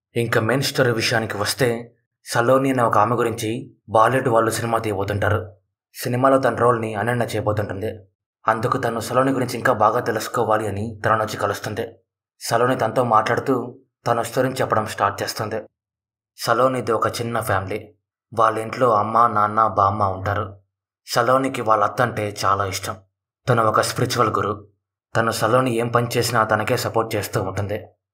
ఇంకా main story విషయానికి వస్తే సలోని అనే ఒక ఆమె గురించి బాలీవుడ్ వాళ్ళు సినిమా తీయబోతుంటారు. సినిమాలో తన రోల్ని అనన్య చేయబోతుంటుంది. అందుకు తను సలోని గురించి ఇంకా బాగా తెలుసుకోవాలి అని తనను వచ్చి కలుస్తుంది. సలోని తనతో మాట్లాడుతూ తన స్టోరీని చెప్పడం స్టార్ట్ చేస్తుంది. సలోనిది ఒక చిన్న ఫ్యామిలీ. వాళ్ళ ఇంట్లో అమ్మ, నాన్న, బామ్మ ఉంటారు. సలోనికి వాళ్ళ అత్త అంటే చాలా ఇష్టం. తను ఒక స్పిరిచువల్ గురు. తను సలోని ఏం పని చేసినా తనకే సపోర్ట్ చేస్తూ ఉంటుంది.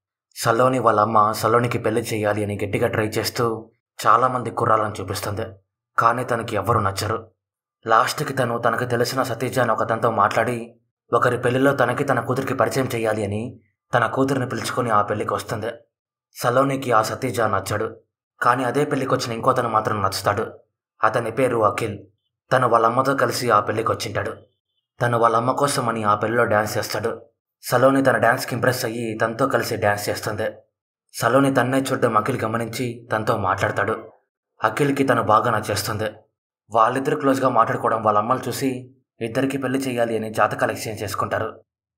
సలోని వాళ్ళ అమ్మ సలోనికి పెళ్లి చేయాలి అని గట్టిగా ట్రై చేస్తూ చాలామంది కుర్రాలను చూపిస్తుంది. కానీ తనకి ఎవ్వరూ నచ్చరు. లాస్ట్కి తనకు తెలిసిన సతీజ అని ఒకతనితో మాట్లాడి ఒకరి పెళ్లిలో తన కూతురికి పరిచయం చేయాలి అని తన కూతురిని పిలుచుకొని ఆ పెళ్లికి వస్తుంది. సలోనికి ఆ సతీజ నచ్చాడు. కానీ అదే పెళ్లికి వచ్చిన ఇంకోతను మాత్రం నచ్చుతాడు. అతని పేరు అఖిల్. తను వాళ్ళ అమ్మతో కలిసి ఆ పెళ్లికి వచ్చింటాడు. తను వాళ్ళ అమ్మ కోసం అని ఆ పెళ్లిలో డ్యాన్స్ చేస్తాడు. సలోని తన డ్యాన్స్కి ఇంప్రెస్ అయ్యి తనతో కలిసి డ్యాన్స్ చేస్తుంది. సలోని తన్నే చూడడం అఖిల్ గమనించి తనతో మాట్లాడతాడు. అఖిల్కి తను బాగా నచ్చేస్తుంది. వాళ్ళిద్దరు క్లోజ్గా మాట్లాడుకోవడం వాళ్ళ అమ్మలు చూసి ఇద్దరికి పెళ్లి చేయాలి అని జాతకాలు ఎక్స్చేంజ్ చేసుకుంటారు.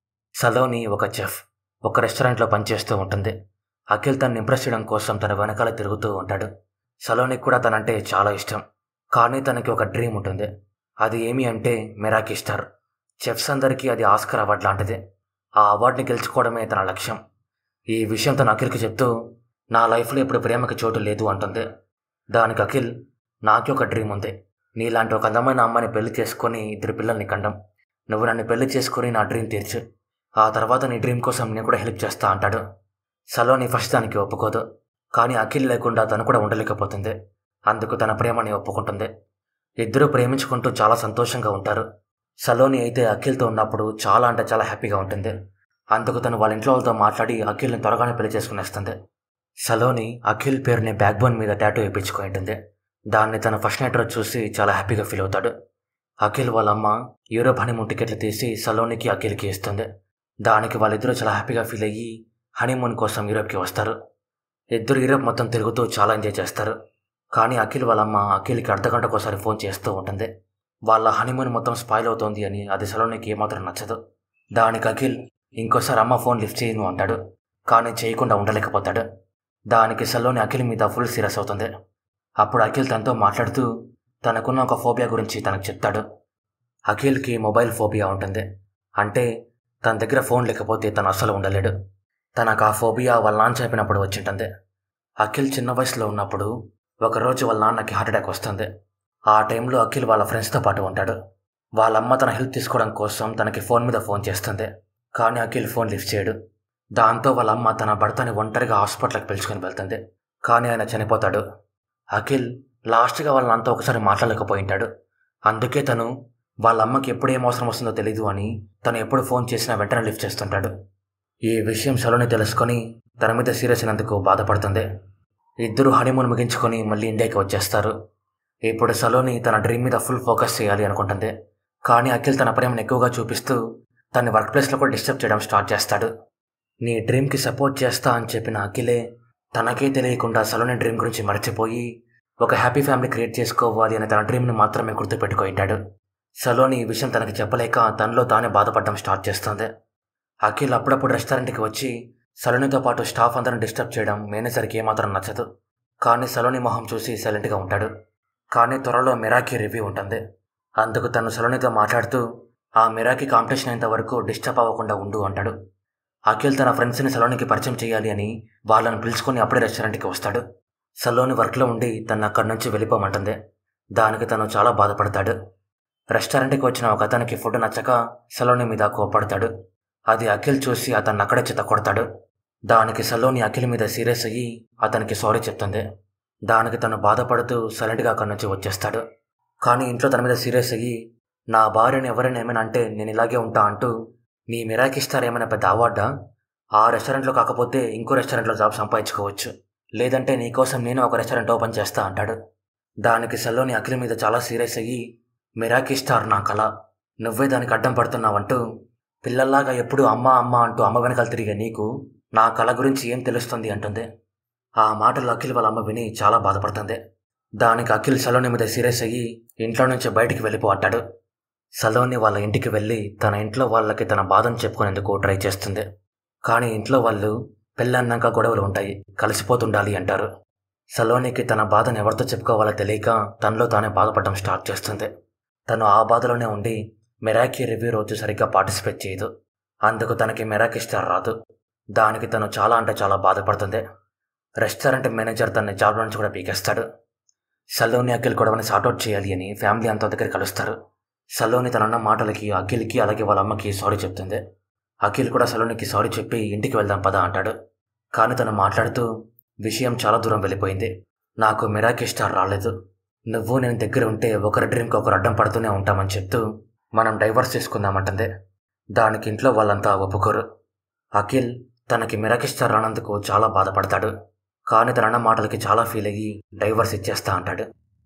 సలోని ఒక చెఫ్, ఒక రెస్టారెంట్లో పనిచేస్తూ ఉంటుంది. అఖిల్ తనని ఇంప్రెస్ చేయడం కోసం తన వెనకాల తిరుగుతూ ఉంటాడు. సలోనికి కూడా తనంటే చాలా ఇష్టం. కానీ తనకి ఒక డ్రీమ్ ఉంటుంది. అది ఏమి అంటే మిరాకీ స్టార్. చెఫ్స్ అందరికీ అది ఆస్కర్ అవార్డు లాంటిది. ఆ అవార్డుని గెలుచుకోవడమే తన లక్ష్యం. ఈ విషయం తన అఖిల్కి చెప్తూ నా లైఫ్లో ఇప్పుడు ప్రేమకి చోటు లేదు అంటుంది. దానికి అఖిల్, నాకే ఒక డ్రీమ్ ఉంది. నీలాంటి ఒక అందమైన అమ్మాయిని పెళ్లి చేసుకొని 2 పిల్లల్ని కండం. నువ్వు నన్ను పెళ్లి చేసుకొని నా డ్రీమ్ తీర్చు. ఆ తర్వాత నీ డ్రీమ్ కోసం నేను కూడా హెల్ప్ చేస్తా అంటాడు. సలోని ఫస్ట్ దానికి ఒప్పుకోదు. కానీ అఖిల్ లేకుండా తను కూడా ఉండలేకపోతుంది. అందుకు తన ప్రేమని ఒప్పుకుంటుంది. ఇద్దరూ ప్రేమించుకుంటూ చాలా సంతోషంగా ఉంటారు. సలోని అయితే అఖిల్తో ఉన్నప్పుడు చాలా అంటే చాలా హ్యాపీగా ఉంటుంది. అందుకు తను వాళ్ళ ఇంట్లో వాళ్ళతో మాట్లాడి అఖిల్ని త్వరగానే పెళ్లి చేసుకునేస్తుంది. సలోని అఖిల్ పేరుని బ్యాక్ బోన్ మీద టాటూ వేయించుకుని ఉంటుంది. దాన్ని తన ఫస్ట్ నైట్ రోజు చూసి చాలా హ్యాపీగా ఫీల్ అవుతాడు. అఖిల్ వాళ్ళ అమ్మ యూరోప్ హనీమూన్ టికెట్లు తీసి సలోనికి అఖిల్కి ఇస్తుంది. దానికి వాళ్ళిద్దరూ చాలా హ్యాపీగా ఫీల్ అయ్యి హనీమూన్ కోసం యూరోప్కి వస్తారు. ఇద్దరు యూరోప్ మొత్తం తిరుగుతూ చాలా ఎంజాయ్ చేస్తారు. కానీ అఖిల్ వాళ్ళమ్మ అఖిల్కి అర్ధగంటకోసారి ఫోన్ చేస్తూ ఉంటుంది. వాళ్ళ హనీమూన్ మొత్తం స్పాయిల్ అవుతోంది అని. అది సలోనికి ఏమాత్రం నచ్చదు. దానికి అఖిల్ ఇంకోసారి అమ్మ ఫోన్ లిఫ్ట్ చేయను అంటాడు. కానీ చేయకుండా ఉండలేకపోతాడు. దానికి సలోని అఖిల్ మీద ఫుల్ సీరియస్ అవుతుంది. అప్పుడు అఖిల్ తనతో మాట్లాడుతూ తనకున్న ఒక ఫోబియా గురించి తనకు చెప్తాడు. అఖిల్కి మొబైల్ ఫోబియా ఉంటుంది. అంటే తన దగ్గర ఫోన్ లేకపోతే తను అస్సలు ఉండలేడు. తనకు ఆ ఫోబియా వాళ్ళ నాన్న చెప్పినప్పుడు వచ్చింటుంది. అఖిల్ చిన్న వయసులో ఉన్నప్పుడు ఒకరోజు వాళ్ళ నాన్నకి హార్ట్ అటాక్ వస్తుంది. ఆ టైంలో అఖిల్ వాళ్ళ ఫ్రెండ్స్తో పాటు ఉంటాడు. వాళ్ళమ్మ తన హెల్ప్ తీసుకోవడం కోసం తనకి ఫోన్ మీద ఫోన్ చేస్తుంది. కానీ అఖిల్ ఫోన్ లిఫ్ట్ చేయడు. దాంతో వాళ్ళ అమ్మ తన భర్తని ఒంటరిగా హాస్పిటల్కి పిలుచుకొని వెళ్తుంది. కానీ ఆయన చనిపోతాడు. అఖిల్ లాస్ట్గా వాళ్ళ నాన్నతో ఒకసారి మాట్లాడలేకపోయింటాడు. అందుకే తను వాళ్ళ అమ్మకి ఎప్పుడు ఏం అవసరం వస్తుందో తెలీదు అని తను ఎప్పుడు ఫోన్ చేసినా వెంటనే లిఫ్ట్ చేస్తుంటాడు. ఈ విషయం సలోని తెలుసుకొని తన మీద సీరియస్ అయినందుకు బాధపడుతుంది. ఇద్దరు హనీమూన్ ముగించుకొని మళ్ళీ ఇండియాకి వచ్చేస్తారు. ఇప్పుడు సలోని తన డ్రీమ్ మీద ఫుల్ ఫోకస్ చేయాలి అనుకుంటుంది. కానీ అఖిల్ తన ప్రేమను ఎక్కువగా చూపిస్తూ తన వర్క్ ప్లేస్లో కూడా డిస్టర్బ్ చేయడం స్టార్ట్ చేస్తాడు. నీ డ్రీమ్కి సపోర్ట్ చేస్తా అని చెప్పిన అఖిలే తనకే తెలియకుండా సలోని డ్రీమ్ గురించి మర్చిపోయి ఒక హ్యాపీ ఫ్యామిలీ క్రియేట్ చేసుకోవాలి అని తన డ్రీమ్ని మాత్రమే గుర్తుపెట్టుకుంటాడు. సలోని ఈ విషయం తనకి చెప్పలేక తనలో తానే బాధపడడం స్టార్ట్ చేస్తుంది. అఖిల్ అప్పుడప్పుడు రెస్టారెంట్కి వచ్చి సలోనితో పాటు స్టాఫ్ అందరిని డిస్టర్బ్ చేయడం మేనేజర్కి ఏమాత్రం నచ్చదు. కానీ సలోని మొహం చూసి సైలెంట్గా ఉంటాడు. కానీ త్వరలో మిరాకీ రివ్యూ ఉంటుంది. అందుకు తను సలోనితో మాట్లాడుతూ ఆ మిరాకీ కాంపిటీషన్ అయినంత వరకు డిస్టర్బ్ అవ్వకుండా ఉండు అంటాడు. అఖిల్ తన ఫ్రెండ్స్ని సలోనికి పరిచయం చేయాలి అని వాళ్ళని పిలుచుకొని అప్పుడే రెస్టారెంట్కి వస్తాడు. సలోని వర్క్లో ఉండి తను అక్కడి నుంచి వెళ్ళిపోమంటుంది. దానికి తను చాలా బాధపడతాడు. రెస్టారెంట్కి వచ్చిన ఒక అతనికి ఫుడ్ నచ్చక సలోని మీద కోపడతాడు. అది అఖిల్ చూసి అతన్ని అక్కడే చిత్త కొడతాడు. దానికి సలోని అఖిల్ మీద సీరియస్ అయ్యి అతనికి సారీ చెప్తుంది. దానికి తను బాధపడుతూ సైలెంట్గా అక్కడి నుంచి వచ్చేస్తాడు. కానీ ఇంట్లో తన మీద సీరియస్ అయ్యి నా భార్యను ఎవరైనా ఏమైనా అంటే నేను ఇలాగే ఉంటా అంటూ నీ మిరాకీ స్టార్ ఏమైనా పెద్ద అవార్డా? ఆ రెస్టారెంట్లో కాకపోతే ఇంకో రెస్టారెంట్లో జాబ్ సంపాదించుకోవచ్చు. లేదంటే నీకోసం నేను ఒక రెస్టారెంట్ ఓపెన్ చేస్తా అంటాడు. దానికి సలోని అఖిల్ మీద చాలా సీరియస్ అయ్యి మిరాకీ స్టార్ నా కళ, నువ్వే దానికి అడ్డం పడుతున్నావంటూ పిల్లల్లాగా ఎప్పుడూ అమ్మ అమ్మ అంటూ అమ్మ వెనకాల తిరిగే నీకు నా కళ గురించి ఏం తెలుస్తుంది అంటుంది. ఆ మాటలు అఖిల్ వాళ్ళ అమ్మ విని చాలా బాధపడుతుంది. దానికి అఖిల్ సలోని మీద సీరియస్ అయ్యి ఇంట్లో నుంచి బయటికి వెళ్ళిపో అంటాడు. సలోని వాళ్ళ ఇంటికి వెళ్ళి తన ఇంట్లో వాళ్ళకి తన బాధను చెప్పుకునేందుకు ట్రై చేస్తుంది. కానీ ఇంట్లో వాళ్ళు పెళ్ళన్నాక గొడవలు ఉంటాయి, కలిసిపోతుండాలి అంటారు. సలోనికి తన బాధను ఎవరితో చెప్పుకోవాలో తెలియక తనలో తానే బాధపడడం స్టార్ట్ చేస్తుంది. తను ఆ బాధలోనే ఉండి మెరాకీ రివ్యూ రోజు సరిగ్గా పార్టిసిపేట్ చేయదు. అందుకు తనకి మెరాకీ స్టార్ రాదు. దానికి తను చాలా అంటే చాలా బాధపడుతుంది. రెస్టారెంట్ మేనేజర్ తన జాబ్ నుంచి కూడా పీకేస్తాడు. సలోని అఖిల్ గొడవని సార్ట్అవుట్ చేయాలి అని ఫ్యామిలీ అంతా దగ్గర కలుస్తారు. సలోని తనన్న మాటలకి అఖిల్కి అలాగే వాళ్ళ అమ్మకి సారీ చెప్తుంది. అఖిల్ కూడా సలోనికి సారీ చెప్పి ఇంటికి వెళ్దాం పదా అంటాడు. కానీ తను మాట్లాడుతూ విషయం చాలా దూరం వెళ్ళిపోయింది. నాకు మెరాకీ స్టార్ రాలేదు. నువ్వు నేను దగ్గర ఉంటే ఒకరి డ్రీమ్కి ఒకరు అడ్డం పడుతూనే ఉంటామని చెప్తూ మనం డైవర్స్ చేసుకుందామంటుంది. దానికి ఇంట్లో వాళ్ళంతా ఒప్పుకోరు. అఖిల్ తనకి మెరాకీ స్టార్ రానందుకు చాలా బాధపడతాడు. కానీ తనన్న మాటలకి చాలా ఫీల్ అయ్యి డైవర్స్ ఇచ్చేస్తా అంటాడు.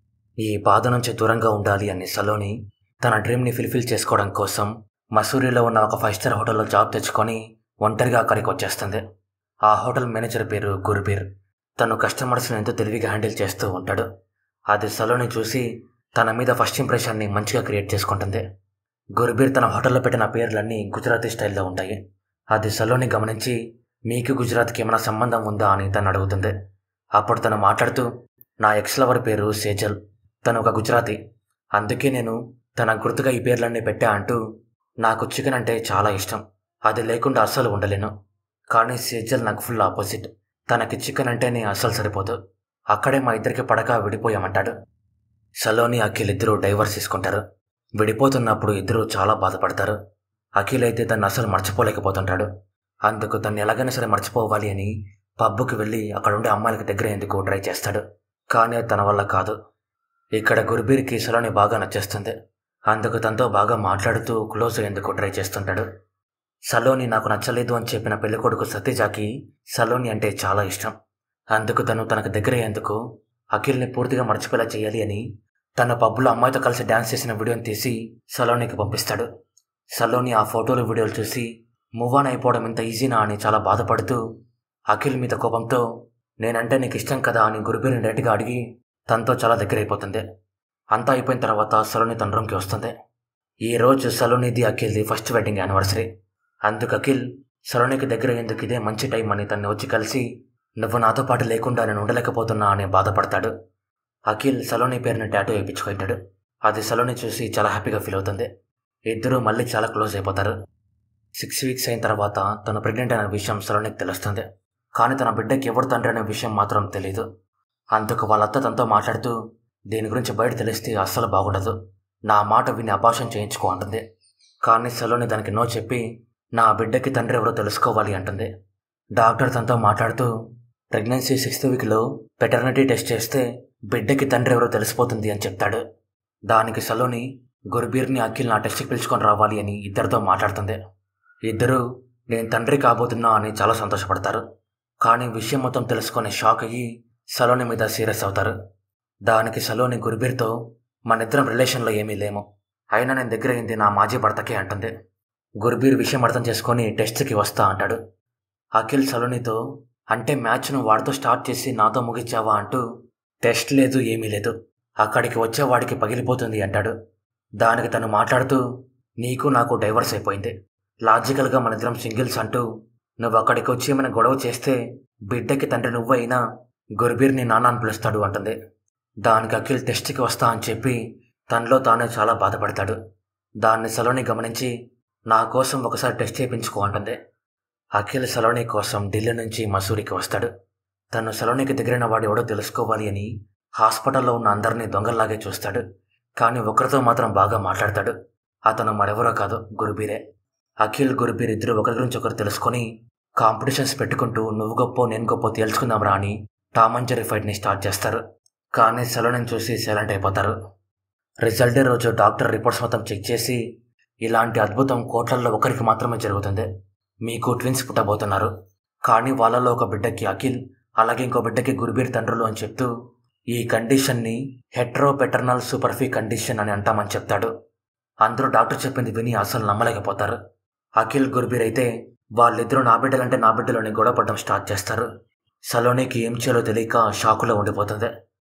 ఈ బాధ నుంచి దూరంగా ఉండాలి అని సలోని తన డ్రీమ్ని ఫుల్ఫిల్ చేసుకోవడం కోసం మసూరిలో ఉన్న ఒక 5 స్టార్ హోటల్లో జాబ్ తెచ్చుకొని ఒంటరిగా అక్కడికి వచ్చేస్తుంది. ఆ హోటల్ మేనేజర్ పేరు గుర్బీర్. తను కస్టమర్స్ని ఎంతో తెలివిగా హ్యాండిల్ చేస్తూ ఉంటాడు. అది సలోని చూసి తన మీద ఫస్ట్ ఇంప్రెషన్ని మంచిగా క్రియేట్ చేసుకుంటుంది. గుర్బీర్ తన హోటల్లో పెట్టిన పేర్లన్నీ గుజరాతీ స్టైల్లో ఉంటాయి. అది సలోని గమనించి మీకు గుజరాత్కి ఏమైనా సంబంధం ఉందా అని తను అడుగుతుంది. అప్పుడు తను మాట్లాడుతూ నా ఎక్స్ లవర్ పేరు సేజల్, తను ఒక గుజరాతీ, అందుకే నేను తన గుర్తుగా ఈ పేర్లన్నీ పెట్టా అంటూ నాకు చికెన్ అంటే చాలా ఇష్టం, అది లేకుండా అస్సలు ఉండలేను. కానీ సేజల్ నాకు ఫుల్ ఆపోజిట్, తనకి చికెన్ అంటేనే అస్సలు సరిపోదు. అక్కడే మా ఇద్దరికి పడక విడిపోయామంటాడు. సలోని అఖిల్ ఇద్దరు డైవర్స్ తీసుకుంటారు. విడిపోతున్నప్పుడు ఇద్దరు చాలా బాధపడతారు. అఖిల్ అయితే తను అస్సలు మర్చిపోలేకపోతుంటాడు. అందుకు తను ఎలాగైనా సరే మర్చిపోవాలి అని పబ్బుకి వెళ్ళి అక్కడ ఉండే అమ్మాయిలకు దగ్గర ఎందుకు ట్రై చేస్తాడు. కానీ తన వల్ల కాదు. ఇక్కడ గుర్బీర్కి సలోని బాగా నచ్చేస్తుంది. అందుకు తనతో బాగా మాట్లాడుతూ క్లోజ్ అయ్యేందుకు ట్రై చేస్తుంటాడు. సలోని నాకు నచ్చలేదు అని చెప్పిన పెళ్ళికొడుకు సతీజాకి సలోని అంటే చాలా ఇష్టం. అందుకు తను తనకు దగ్గర అయ్యేందుకు అఖిల్ని పూర్తిగా మర్చిపోయేలా చేయాలి అని తన పబ్బులో అమ్మాయితో కలిసి డ్యాన్స్ చేసిన వీడియోని తీసి సలోనికి పంపిస్తాడు. సలోని ఆ ఫోటోలు వీడియోలు చూసి మూవ్ ఆన్ అయిపోవడం ఇంత ఈజీనా అని చాలా బాధపడుతూ అఖిల్ మీద కోపంతో నేనంటే నీకు ఇష్టం కదా అని గురుబీర్ని డైరెక్ట్గా అడిగి తనతో చాలా దగ్గర అయిపోతుంది. అంతా అయిపోయిన తర్వాత సలోని తన రూమ్కి వస్తుంది. ఈ రోజు సలోనిది అఖిల్ది ఫస్ట్ వెడ్డింగ్ యానివర్సరీ. అందుకు అఖిల్ సలోనికి దగ్గర అయ్యేందుకు ఇదే మంచి టైం అని తన్ని వచ్చి కలిసి నువ్వు నాతో పాటు లేకుండా నేను ఉండలేకపోతున్నా అని బాధపడతాడు. అఖిల్ సలోని పేరుని టాటూ వేయించుకుంటాడు. అది సలోని చూసి చాలా హ్యాపీగా ఫీల్ అవుతుంది. ఇద్దరూ మళ్ళీ చాలా క్లోజ్ అయిపోతారు. 6 వీక్స్ అయిన తర్వాత తను ప్రెగ్నెంట్ అనే విషయం సలోనికి తెలుస్తుంది. కానీ తన బిడ్డకి ఎవరు తండ్రి అనే విషయం మాత్రం తెలీదు. అందుకు వాళ్ళత్త తనతో మాట్లాడుతూ దీని గురించి బయట తెలిస్తే అస్సలు బాగుండదు, నా మాట విని అబార్షన్ చేయించుకో అంటుంది. కానీ సలోని దానికి నో చెప్పి నా బిడ్డకి తండ్రి ఎవరో తెలుసుకోవాలి అంటుంది. డాక్టర్ తనతో మాట్లాడుతూ ప్రెగ్నెన్సీ 6th వీక్లో పెటర్నిటీ టెస్ట్ చేస్తే బిడ్డకి తండ్రి ఎవరో తెలిసిపోతుంది అని చెప్తాడు. దానికి సలోని గుర్బీర్ని అఖిల్ నా టెస్ట్కి పిలుచుకొని రావాలి అని ఇద్దరితో మాట్లాడుతుంది. ఇద్దరూ నేను తండ్రి కాబోతున్నా అని చాలా సంతోషపడతారు. కానీ విషయం మొత్తం తెలుసుకొని షాక్ అయ్యి సలోని మీద సీరియస్ అవుతారు. దానికి సలోని గుర్బీర్తో మనిద్దరం రిలేషన్లో ఏమీ లేము, అయినా నేను దగ్గర అయింది నా మాజీ భర్తకే అంటుంది. గుర్బీర్ విషయం అర్థం చేసుకొని టెస్ట్కి వస్తా అంటాడు. అఖిల్ సలోనితో అంటే మ్యాచ్ను వాడితో స్టార్ట్ చేసి నాతో ముగించావా అంటూ టెస్ట్ లేదు ఏమీ లేదు, అక్కడికి వచ్చేవాడికి పగిలిపోతుంది అంటాడు. దానికి తను మాట్లాడుతూ నీకు నాకు డైవర్స్ అయిపోయింది, లాజికల్గా మనిద్దరం సింగిల్స్ అంటూ నువ్వు అక్కడికి వచ్చి ఏమైనా గొడవ చేస్తే బిడ్డకి తండ్రి నువ్వైనా గుర్బీర్ని నాన్న అని పిలుస్తాడు అంటుంది. దానికి అఖిల్ టెస్ట్కి వస్తా అని చెప్పి తనలో తానే చాలా బాధపడతాడు. దాన్ని సలోని గమనించి నా కోసం ఒకసారి టెస్ట్ చేయించుకో అంటుంది. అఖిల్ సలోని కోసం ఢిల్లీ నుంచి మసూరికి వస్తాడు. తను సలోనికి దగ్గరైన వాడు ఎవడో తెలుసుకోవాలి అని హాస్పిటల్లో ఉన్న అందరినీ దొంగల్లాగే చూస్తాడు. కానీ ఒకరితో మాత్రం బాగా మాట్లాడతాడు. అతను మరెవరో కాదు, గుర్బీరే. అఖిల్ గుర్బీర్ ఇద్దరు ఒకరి గురించి ఒకరు తెలుసుకొని కాంపిటీషన్స్ పెట్టుకుంటూ నువ్వు గొప్ప నేను గొప్ప తేల్చుకుందాంరా అని టామ్ అండ్ జెర్రీ ఫైట్ని స్టార్ట్ చేస్తారు. కానీ సలోనిని చూసి సైలెంట్ అయిపోతారు. రిజల్ట్ డే రోజు డాక్టర్ రిపోర్ట్స్ మొత్తం చెక్ చేసి ఇలాంటి అద్భుతం కోట్లల్లో ఒకరికి మాత్రమే జరుగుతుంది, మీకు ట్విన్స్ పుట్టబోతున్నారు, కానీ వాళ్ళలో ఒక బిడ్డకి అఖిల్ అలాగే ఇంకో బిడ్డకి గుర్బీర్ తండ్రులు అని చెప్తూ ఈ కండిషన్ని హెట్రోపెటర్నల్ సూపర్ఫీ కండిషన్ అని అంటామని చెప్తాడు. అందరూ డాక్టర్ చెప్పింది విని అసలు నమ్మలేకపోతారు. అఖిల్ గుర్బీర్ అయితే వాళ్ళిద్దరూ నా బిడ్డలంటే నా బిడ్డలోని గొడవపడడం స్టార్ట్ చేస్తారు. సలోనికి ఏం చేయాలో తెలియక షాకులో ఉండిపోతుంది.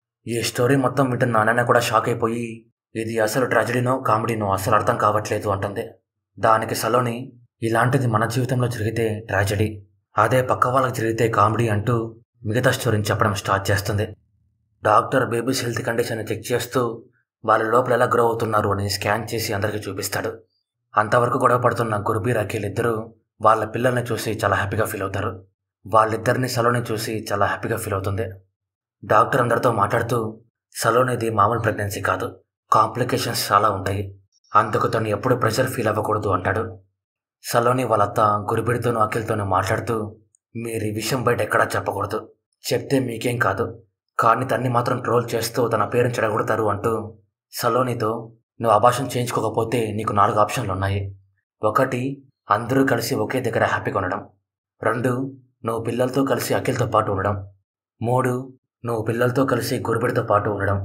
ఈ స్టోరీ మొత్తం వింటున్న నాన్న కూడా షాక్ అయిపోయి ఇది అసలు ట్రాజడీనో కామెడీనో అసలు అర్థం కావట్లేదు అంటుంది. దానికి సలోని ఇలాంటిది మన జీవితంలో జరిగితే ట్రాజడీ, అదే పక్క వాళ్ళకి జరిగితే కామెడీ అంటూ మిగతా స్టోరీని చెప్పడం స్టార్ట్ చేస్తుంది. Doctor babies health condition check చేస్తూ వాళ్ళ లోపల ఎలా గ్రో అవుతున్నారు అని స్కాన్ చేసి అందరికీ చూపిస్తాడు. అంతవరకు గొడవ పడుతున్న గుర్బీర్ అఖిల్ ఇద్దరు వాళ్ళ పిల్లల్ని చూసి చాలా హ్యాపీగా ఫీల్ అవుతారు. వాళ్ళిద్దరిని సలోని చూసి చాలా హ్యాపీగా ఫీల్ అవుతుంది. డాక్టర్ అందరితో మాట్లాడుతూ సలోనిది మామూలు ప్రెగ్నెన్సీ కాదు, కాంప్లికేషన్స్ చాలా ఉంటాయి, అందుకు తను ఎప్పుడు ప్రెషర్ ఫీల్ అవ్వకూడదు అంటాడు. సలోని వాళ్ళ అత్త గుర్బీర్తోనూ అఖిల్తోనూ మాట్లాడుతూ మీరు ఈ విషయం బయట ఎక్కడా చెప్పకూడదు, చెప్తే మీకేం కాదు, కానీ తన్ని మాత్రం ట్రోల్ చేస్తూ తన పేరుని చెడగొడతారు అంటూ సలోనితో నువ్వు అబార్షన్ చేయించుకోకపోతే నీకు 4 ఆప్షన్లు ఉన్నాయి. 1 అందరూ కలిసి ఒకే దగ్గర హ్యాపీగా ఉండడం. 2 నువ్వు పిల్లలతో కలిసి అఖిల్తో పాటు ఉండడం. 3 నువ్వు పిల్లలతో కలిసి గుర్బీర్తో పాటు ఉండడం.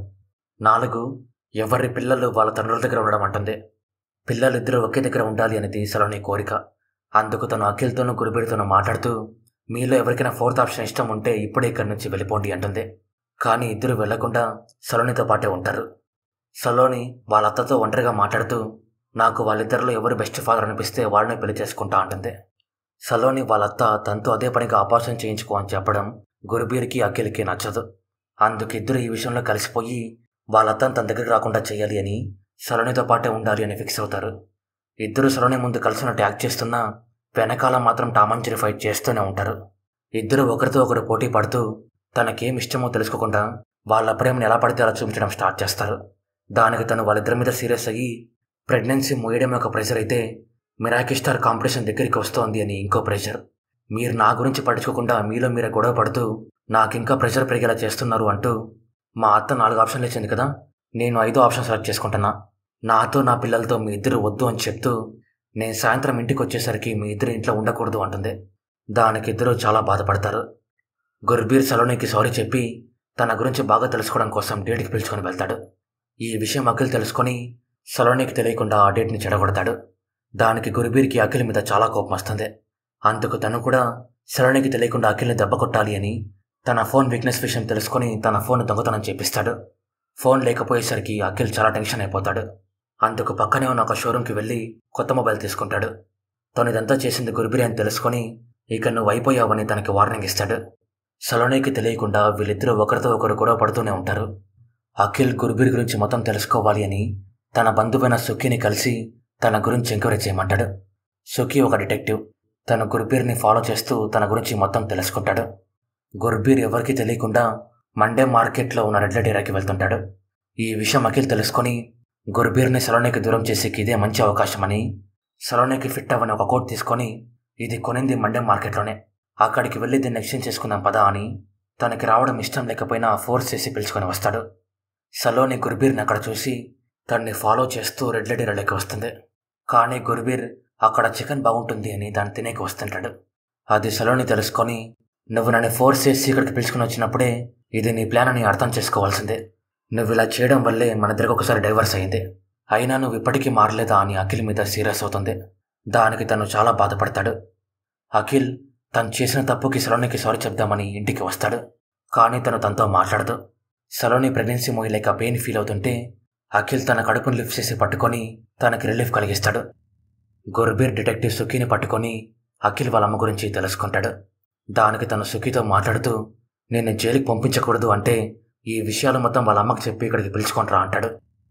4 ఎవరి పిల్లలు వాళ్ళ తండ్రుల దగ్గర ఉండడం అంటుంది. పిల్లలిద్దరూ ఒకే దగ్గర ఉండాలి అనేది సలోని కోరిక. అందుకు తను అఖిల్తోనూ గుర్బీర్తోనూ మాట్లాడుతూ మీలో ఎవరికైనా 4th ఆప్షన్ ఇష్టం ఉంటే ఇప్పుడే ఇక్కడి నుంచి వెళ్ళిపోండి అంటుంది. కానీ ఇద్దరు వెళ్లకుండా సలోనితో పాటే ఉంటారు. సలోని వాళ్ళ అత్తతో ఒంటరిగా మాట్లాడుతూ నాకు వాళ్ళిద్దరిలో ఎవరు బెస్ట్ ఫాదర్ అనిపిస్తే వాళ్ళని పెళ్లి చేసుకుంటా అంటుంది. సలోని వాళ్ళ అత్త తనతో అదే పనిగా ఆపరేషన్ చేయించుకో అని చెప్పడం గుర్బీర్కి అఖిల్కి నచ్చదు. అందుకు ఇద్దరు ఈ విషయంలో కలిసిపోయి వాళ్ళ అత్తను తన దగ్గరికి రాకుండా చేయాలి అని సలోనితో పాటే ఉండాలి అని ఫిక్స్ అవుతారు. ఇద్దరు సలోని ముందు కలిసినట్టు యాక్ట్ చేస్తున్నా వెనకాల మాత్రం టామ్ అండ్ జెర్రీ ఫైట్ చేస్తూనే ఉంటారు. ఇద్దరు ఒకరితో ఒకరు పోటీ పడుతూ తనకేం ఇష్టమో తెలుసుకోకుండా వాళ్ళ ప్రేమను ఎలా పడితే అలా చూపించడం స్టార్ట్ చేస్తారు. దానికి తను వాళ్ళిద్దరి మీద సీరియస్ అయ్యి ప్రెగ్నెన్సీ మోయడం ఒక ప్రెషర్ అయితే మిరాకి స్టార్ కాంపిటీషన్ దగ్గరికి వస్తోంది అని ఇంకో ప్రెషర్. మీరు నా గురించి పట్టించుకోకుండా మీలో మీరే గొడవ పడుతూ నాకింకా ప్రెషర్ పెరిగేలా చేస్తున్నారు అంటూ మా అత్త 4 ఆప్షన్లు ఇచ్చింది కదా, నేను 5వ ఆప్షన్ సెలెక్ట్ చేసుకుంటున్నా, నాతో నా పిల్లలతో మీ ఇద్దరు వద్దు అని చెప్తూ నేను సాయంత్రం ఇంటికి వచ్చేసరికి మీ ఇద్దరు ఇంట్లో ఉండకూడదు అంటుంది. దానికి ఇద్దరు చాలా బాధపడతారు. గుర్బీర్ సలోనికి సారీ చెప్పి తన గురించి బాగా తెలుసుకోవడం కోసం డేట్కి పిలుచుకొని వెళ్తాడు. ఈ విషయం అఖిల్ తెలుసుకొని సలోనికి తెలియకుండా ఆ డేట్ని చెడగొడతాడు. దానికి గుర్బీర్కి అఖిల్ మీద చాలా కోపం వస్తుంది. అందుకు తను కూడా సలోనికి తెలియకుండా అఖిల్ని దెబ్బ కొట్టాలి అని తన ఫోన్ వీక్నెస్ విషయం తెలుసుకొని తన ఫోన్ దొంగతనం చేపిస్తాడు. ఫోన్ లేకపోయేసరికి అఖిల్ చాలా టెన్షన్ అయిపోతాడు. అందుకు పక్కనే ఉన్న ఒక షోరూమ్కి వెళ్ళి కొత్త మొబైల్ తీసుకుంటాడు. తను ఇదంతా చేసింది గుర్బీర్ అని తెలుసుకొని ఇక నువ్వు అయిపోయావని తనకి వార్నింగ్ ఇస్తాడు. సలోనికి తెలియకుండా వీళ్ళిద్దరూ ఒకరితో ఒకరు గొడవ పడుతూనే ఉంటారు. అఖిల్ గుర్బీర్ గురించి మొత్తం తెలుసుకోవాలి అని తన బంధువైన సుఖీని కలిసి తన గురించి ఎంక్వైరీ చేయమంటాడు. సుఖీ ఒక డిటెక్టివ్. తను గుర్బీర్ని ఫాలో చేస్తూ తన గురించి మొత్తం తెలుసుకుంటాడు. గుర్బీర్ ఎవరికీ తెలియకుండా మండే మార్కెట్లో ఉన్న రెడ్ లైట్ ఏరియాకి వెళ్తుంటాడు. ఈ విషయం అఖిల్ తెలుసుకొని గుర్బీర్ని సలోనికి దూరం చేసేకి ఇదే మంచి అవకాశమని సలోనికి ఫిట్ అవ్వని ఒక కోట్ తీసుకొని ఇది కొనింది మండే మార్కెట్లోనే, అక్కడికి వెళ్ళి దీన్ని ఎక్స్చేంజ్ చేసుకుందాం పదా అని తనకి రావడం ఇష్టం లేకపోయినా ఫోర్స్ చేసి పిలుచుకొని వస్తాడు. సలోని గుర్బీర్ని అక్కడ చూసి తనని ఫాలో చేస్తూ రెడ్ లైట్ ఏరియాలోకి వస్తుంది. కానీ గుర్బీర్ అక్కడ చికెన్ బాగుంటుంది అని దాన్ని తినేకి వస్తుంటాడు. అది సలోని తెలుసుకొని నువ్వు నన్ను ఫోర్స్ చేసి ఇక్కడికి పిలుచుకుని వచ్చినప్పుడే ఇది నీ ప్లాన్ అని అర్థం చేసుకోవాల్సిందే, నువ్వు ఇలా చేయడం వల్లే మన ఇద్దరికి ఒకసారి డైవర్స్ అయింది, అయినా నువ్వు ఇప్పటికీ మారలేదా అని అఖిల్ మీద సీరియస్ అవుతుంది. దానికి తను చాలా బాధపడతాడు. అఖిల్ తను చేసిన తప్పుకి సలోనికి సారీ చెప్దామని ఇంటికి వస్తాడు. కానీ తనతో మాట్లాడదు. సలోని ప్రెగ్నెన్సీ మోయలేక పెయిన్ ఫీల్ అవుతుంటే అఖిల్ తన కడుపును లిఫ్ట్ చేసి పట్టుకొని తనకి రిలీఫ్ కలిగిస్తాడు. గుర్బీర్ డిటెక్టివ్ సుఖీని పట్టుకొని అఖిల్ వాళ్ళ అమ్మ గురించి తెలుసుకుంటాడు. దానికి తను సుఖీతో మాట్లాడుతూ నేను జైలుకి పంపించకూడదు అంటే ఈ విషయాలు మొత్తం వాళ్ళ అమ్మకి చెప్పి ఇక్కడికి పిలుచుకుంటారా అంటాడు.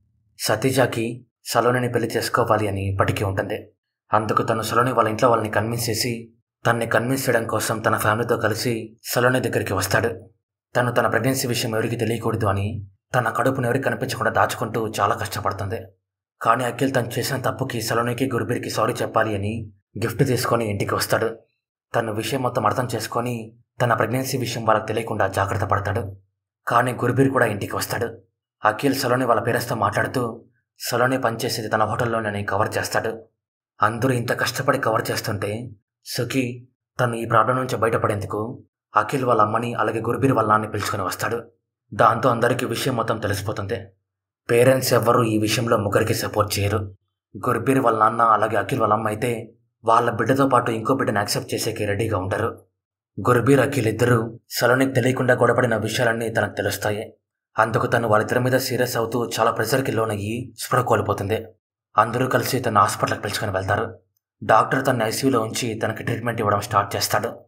సతీజాకి సలోనిని పెళ్లి చేసుకోవాలి అని ఇప్పటికీ ఉంటుంది. అందుకు తను సలోని వాళ్ళ ఇంట్లో వాళ్ళని కన్విన్స్ చేసి తనని కన్విన్స్ చేయడం కోసం తన ఫ్యామిలీతో కలిసి సలోని దగ్గరికి వస్తాడు. తను తన ప్రెగ్నెన్సీ విషయం ఎవరికి తెలియకూడదు అని తన కడుపును ఎవరికి కనిపించకుండా దాచుకుంటూ చాలా కష్టపడుతుంది. కానీ అఖిల్ తను చేసిన తప్పుకి సలోనికి గుర్బీర్కి సారీ చెప్పాలి అని గిఫ్ట్ తీసుకొని ఇంటికి వస్తాడు. తన విషయం మొత్తం అర్థం చేసుకొని తన ప్రెగ్నెన్సీ విషయం వాళ్ళకి తెలియకుండా జాగ్రత్త పడతాడు. కానీ గుర్బీర్ కూడా ఇంటికి వస్తాడు. అఖిల్ సలోని వాళ్ళ పేరెంట్స్తో మాట్లాడుతూ సలోని పనిచేసేది తన హోటల్లోనే కవర్ చేస్తాడు. అందరూ ఇంత కష్టపడి కవర్ చేస్తుంటే సుఖీ తను ఈ ప్రాబ్లం నుంచి బయటపడేందుకు అఖిల్ వాళ్ళ అమ్మని అలాగే గుర్బీర్ వాళ్ళ నాన్ని పిలుచుకొని వస్తాడు. దాంతో అందరికీ విషయం మొత్తం తెలిసిపోతుంది. పేరెంట్స్ ఎవ్వరూ ఈ విషయంలో ముగ్గురికి సపోర్ట్ చేయరు. గుర్బీర్ వాళ్ళ నాన్న అలాగే అఖిల్ వాళ్ళ అమ్మ అయితే వాళ్ళ బిడ్డతో పాటు ఇంకో బిడ్డను యాక్సెప్ట్ చేసేకి రెడీగా ఉంటారు. గుర్బీర్ అఖిల్ ఇద్దరూ సలోనికి తెలియకుండా గొడవపడిన విషయాలన్నీ తనకు తెలుస్తాయి. అందుకు తను వాళ్ళిద్దరి మీద సీరియస్ అవుతూ చాలా ప్రెషర్కి లోనయ్యి స్పృహ కోల్పోతుంది. అందరూ కలిసి తన హాస్పిటల్కి పిలుచుకొని వెళ్తారు. డాక్టర్ తన ఐసీయూలో ఉంచి తనకి ట్రీట్మెంట్ ఇవ్వడం స్టార్ట్ చేస్తాడు.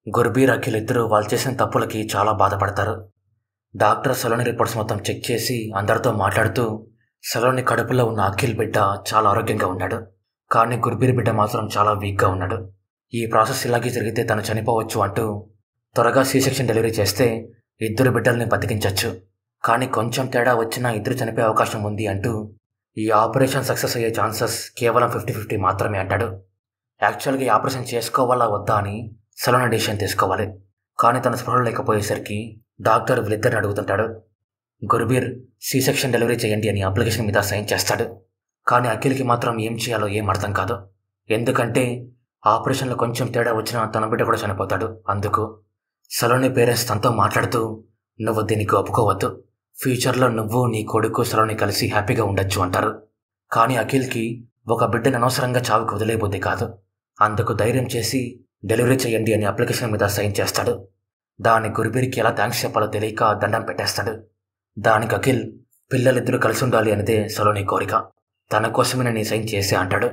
గుర్బీర్ అఖిల్ ఇద్దరు వాళ్ళు చేసిన తప్పులకి చాలా బాధపడతారు. డాక్టర్ సలోని రిపోర్ట్స్ మొత్తం చెక్ చేసి అందరితో మాట్లాడుతూ సలోని కడుపులో ఉన్న అఖిల్ బిడ్డ చాలా ఆరోగ్యంగా ఉన్నాడు, కానీ గుర్బీర్ బిడ్డ మాత్రం చాలా వీక్గా ఉన్నాడు. ఈ ప్రాసెస్ ఇలాగే జరిగితే తను చనిపోవచ్చు అంటూ త్వరగా C-సెక్షన్ డెలివరీ చేస్తే ఇద్దరు బిడ్డల్ని బతికించవచ్చు, కానీ కొంచెం తేడా వచ్చినా ఇద్దరు చనిపోయే అవకాశం ఉంది అంటూ ఈ ఆపరేషన్ సక్సెస్ అయ్యే ఛాన్సెస్ కేవలం 50-50 మాత్రమే అంటాడు. యాక్చువల్గా ఈ ఆపరేషన్ చేసుకోవాలా వద్దా అని సలోని డెసిషన్ తీసుకోవాలి, కానీ తన స్పృహ లేకపోయేసరికి డాక్టర్ వీళ్ళిద్దరిని అడుగుతుంటాడు. గుర్బీర్ C-సెక్షన్ డెలివరీ చేయండి అని అప్లికేషన్ మీద సైన్ చేస్తాడు, కానీ అఖిల్కి మాత్రం ఏం చేయాలో ఏం అర్థం కాదు. ఎందుకంటే ఆపరేషన్లో కొంచెం తేడా వచ్చినా తన బిడ్డ కూడా చనిపోతాడు. అందుకు సలోని పేరెంట్స్ తనతో మాట్లాడుతూ నువ్వు దీనికి ఒప్పుకోవద్దు, ఫ్యూచర్లో నువ్వు నీ కొడుకు సలోని కలిసి హ్యాపీగా ఉండొచ్చు అంటారు. కానీ అఖిల్కి ఒక బిడ్డను అనవసరంగా చావుకు వదిలేబుద్ది కాదు. అందుకు ధైర్యం చేసి డెలివరీ చేయండి అని అప్లికేషన్ మీద సైన్ చేస్తాడు. దాని గుర్బీర్కి ఎలా థ్యాంక్స్ చెప్పాలో తెలియక దండం పెట్టేస్తాడు. దానికి అఖిల్ పిల్లలిద్దరూ కలిసి ఉండాలి అనేదే సలోని కోరిక, తన కోసమే నేను సైన్ చేసే అంటాడు.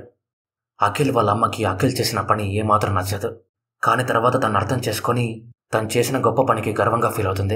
అఖిల్ వాళ్ళ అమ్మకి అఖిల్ చేసిన పని ఏమాత్రం నచ్చదు, కానీ తర్వాత తను అర్థం చేసుకొని తను చేసిన గొప్ప పనికి గర్వంగా ఫీల్ అవుతుంది.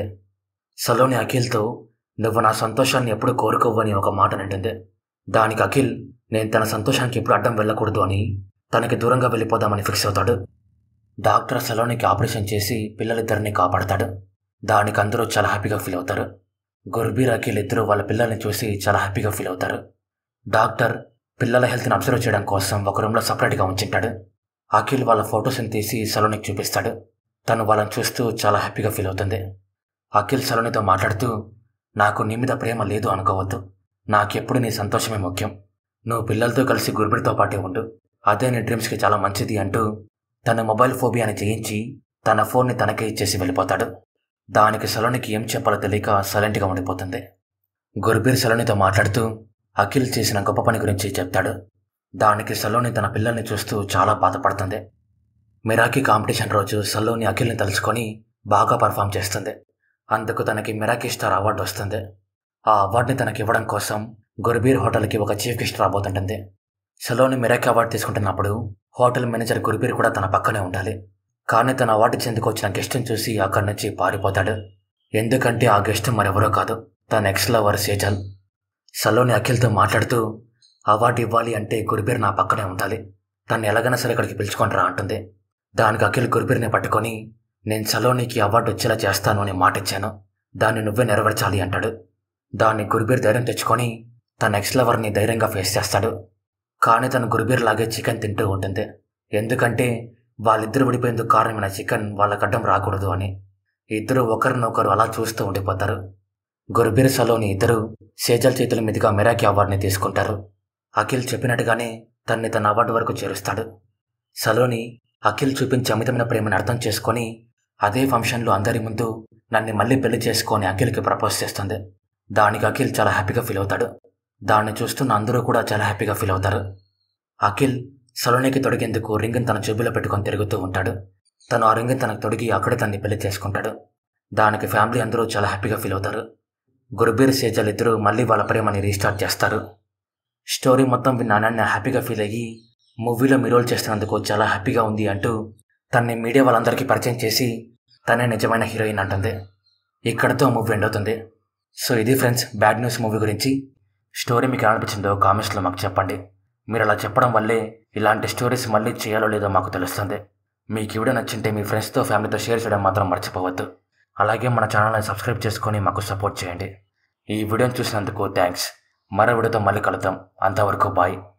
సలోని అఖిల్తో నువ్వు నా సంతోషాన్ని ఎప్పుడు కోరుకోవని ఒక మాట అంటుంది. దానికి అఖిల్ నేను తన సంతోషానికి ఎప్పుడు అడ్డం వెళ్ళకూడదు అని తనకి దూరంగా వెళ్ళిపోదామని ఫిక్స్ అవుతాడు. డాక్టర్ సలోనికి ఆపరేషన్ చేసి పిల్లలిద్దరిని కాపాడతాడు. దానికి అందరూ చాలా హ్యాపీగా ఫీల్ అవుతారు. గుర్బీర్ అఖిల్ ఇద్దరు వాళ్ళ పిల్లల్ని చూసి చాలా హ్యాపీగా ఫీల్ అవుతారు. డాక్టర్ పిల్లల హెల్త్ని అబ్జర్వ్ చేయడం కోసం ఒక రూమ్లో సపరేట్గా ఉంచుంటాడు. అఖిల్ వాళ్ళ ఫొటోస్ని తీసి సలోనికి చూపిస్తాడు. తను వాళ్ళని చూస్తూ చాలా హ్యాపీగా ఫీల్ అవుతుంది. అఖిల్ సలోనితో మాట్లాడుతూ నాకు నీ మీద ప్రేమ లేదు అనుకోవద్దు, నాకెప్పుడు నీ సంతోషమే ముఖ్యం, నువ్వు పిల్లలతో కలిసి గుర్బీర్తో పాటే ఉండు, అదే నీ డ్రీమ్స్కి చాలా మంచిది అంటూ తన మొబైల్ ఫోబియాని జయించి తన ఫోన్ని తనకే ఇచ్చేసి వెళ్ళిపోతాడు. దానికి సలోనికి ఏం చెప్పాలో తెలియక సైలెంట్గా ఉండిపోతుంది. గుర్బీర్ సలోనితో మాట్లాడుతూ అఖిల్ చేసిన గొప్ప పని గురించి చెప్తాడు. దానికి సలోని తన పిల్లల్ని చూస్తూ చాలా బాధపడుతుంది. మిరాకీ కాంపిటీషన్ రోజు సలోని అఖిల్ని తలుచుకొని బాగా పర్ఫామ్ చేస్తుంది. అందుకు తనకి మిరాకీ స్టార్ అవార్డు వస్తుంది. ఆ అవార్డుని తనకి ఇవ్వడం కోసం గుర్బీర్ హోటల్కి ఒక చీఫ్ గెస్ట్ రాబోతుంటుంది. సలోని మిరాకీ అవార్డు తీసుకుంటున్నప్పుడు హోటల్ మేనేజర్ గుర్బీర్ కూడా తన పక్కనే ఉండాలి. కానీ తన అవార్డు చెందుకు వచ్చిన గెస్ట్ని చూసి అక్కడి నుంచి పారిపోతాడు. ఎందుకంటే ఆ గెస్ట్ మరెవరో కాదు, తన ఎక్స్ లవర్ సేజల్. సలోని అఖిల్తో మాట్లాడుతూ అవార్డు ఇవ్వాలి అంటే గుర్బీర్ నా పక్కనే ఉండాలి, తను ఎలాగైనా సరే ఇక్కడికి పిలుచుకుంటారా అంటుంది. దానికి అఖిల్ గుర్బీర్ని పట్టుకొని నేను సలోనికి అవార్డు వచ్చేలా చేస్తాను అని మాట ఇచ్చాను, దాన్ని నువ్వే నెరవేర్చాలి అంటాడు. దాన్ని గుర్బీర్ ధైర్యం తెచ్చుకొని తన ఎక్స్ లవర్ని ధైర్యంగా ఫేస్ చేస్తాడు. కానీ తను గుర్బీర్ లాగే చికెన్ తింటూ ఉంటుంది, ఎందుకంటే వాళ్ళిద్దరు విడిపోయేందుకు కారణమైన చికెన్ వాళ్ళకి అడ్డం రాకూడదు అని. ఇద్దరు ఒకరినొకరు అలా చూస్తూ ఉండిపోతారు. గుర్బీర్ సలోని ఇద్దరు సేజల్ చేతుల మీదుగా మిరాకీ అవార్డుని తీసుకుంటారు. అఖిల్ చెప్పినట్టుగానే తన్ని తన అవార్డు వరకు చేరుస్తాడు. సలోని అఖిల్ చూపించే అమితమైన ప్రేమను అర్థం చేసుకొని అదే ఫంక్షన్లో అందరి ముందు నన్ను మళ్ళీ పెళ్లి చేసుకొని అఖిల్కి ప్రపోజ్ చేస్తుంది. దానికి అఖిల్ చాలా హ్యాపీగా ఫీల్ అవుతాడు. దాన్ని చూస్తున్న అందరూ కూడా చాలా హ్యాపీగా ఫీల్ అవుతారు. అఖిల్ సలోనికి తొడిగేందుకు రింగ్ని తన జేబులో పెట్టుకొని తిరుగుతూ ఉంటాడు. తను ఆ రింగ్ని తనకు తొడిగి అక్కడే తన్ని పెళ్లి చేసుకుంటాడు. దానికి ఫ్యామిలీ అందరూ చాలా హ్యాపీగా ఫీల్ అవుతారు. గుర్బీర్ సేజల్ ఇద్దరు మళ్ళీ వాళ్ళ ప్రేమని రీస్టార్ట్ చేస్తారు. స్టోరీ మొత్తం విన్న అనన్య హ్యాపీగా ఫీల్ అయ్యి మూవీలో మీ రోల్ చేస్తున్నందుకు చాలా హ్యాపీగా ఉంది అంటూ తన్ని మీడియా వాళ్ళందరికీ పరిచయం చేసి తనే నిజమైన హీరోయిన్ అంటుంది. ఇక్కడతో మూవీ ఎండ్ అవుతుంది. సో ఇది ఫ్రెండ్స్ బ్యాడ్ న్యూస్ మూవీ గురించి. స్టోరీ మీకు ఎలా అనిపించిందో కామెంట్స్లో మాకు చెప్పండి. మీరు అలా చెప్పడం వల్లే ఇలాంటి స్టోరీస్ మళ్ళీ చేయాలో లేదో మాకు తెలుస్తుంది. మీకు ఈ వీడియో నచ్చింటే మీ ఫ్రెండ్స్తో ఫ్యామిలీతో షేర్ చేయడం మాత్రం మర్చిపోవద్దు. అలాగే మన ఛానల్ని సబ్స్క్రైబ్ చేసుకొని మాకు సపోర్ట్ చేయండి. ఈ వీడియోని చూసినందుకు థ్యాంక్స్. మరో వీడియోతో మళ్ళీ కలుద్దాం. అంతవరకు బాయ్.